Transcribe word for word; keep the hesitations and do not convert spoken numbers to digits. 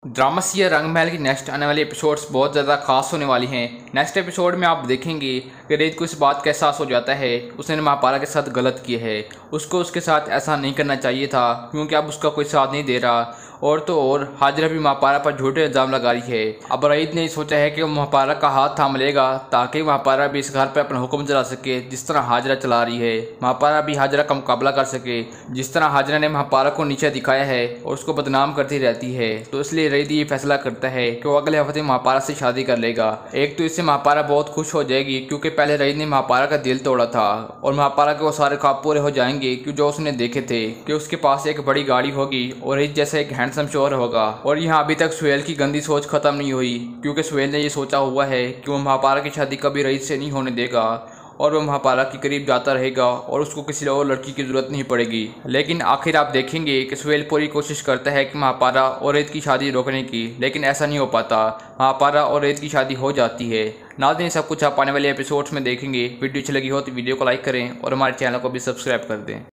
Drama serial Rangmahal की next आने वाली एपिसोड्स बहुत ज़्यादा खास होने वाली हैं। नेक्स्ट एपिसोड में आप देखेंगे कि रेत को इस बात का एहसास हो जाता है उसने महापारा के साथ गलत किया है। उसको उसके साथ ऐसा नहीं करना चाहिए था क्योंकि अब उसका कोई साथ नहीं दे रहा। और तो और हाजरा भी महापारा पर झूठे इल्ज़ाम लगा रही है। अब रईद ने सोचा है कि वो महापारा का हाथ थाम लेगा ताकि महापारा भी इस घर पर अपना हुक्म चला सके जिस तरह हाजरा चला रही है। महापारा भी हाजरा का मुकाबला कर सके जिस तरह हाजरा ने महापारा को नीचे दिखाया है और उसको बदनाम करती रहती है। तो इसलिए रईद ये फैसला करता है कि वो अगले हफ्ते महापारा से शादी कर लेगा। एक तो इससे महापारा बहुत खुश हो जाएगी क्योंकि पहले रईद ने महापारा का दिल तोड़ा था और महापारा के वो सारे ख्वाब पूरे हो जाएंगे कि जो उसने देखे थे कि उसके पास एक बड़ी गाड़ी होगी और रईद जैसा एक हैंडसम शोहर होगा। और यहाँ अभी तक सुहेल की गंदी सोच खत्म नहीं हुई क्योंकि सुहेल ने ये सोचा हुआ है कि वो महापारा की शादी कभी रईद से नहीं होने देगा और वो महापारा के करीब जाता रहेगा और उसको किसी और लड़की की जरूरत नहीं पड़ेगी। लेकिन आखिर आप देखेंगे कि सुहेल पूरी कोशिश करता है कि महापारा और रईद की शादी रोकने की, लेकिन ऐसा नहीं हो पाता। महापारा और रईद की शादी हो जाती है। नाज़रीन, सब कुछ आप आने वाले एपिसोड्स में देखेंगे। वीडियो अच्छी लगी हो तो वीडियो को लाइक करें और हमारे चैनल को भी सब्सक्राइब कर दें।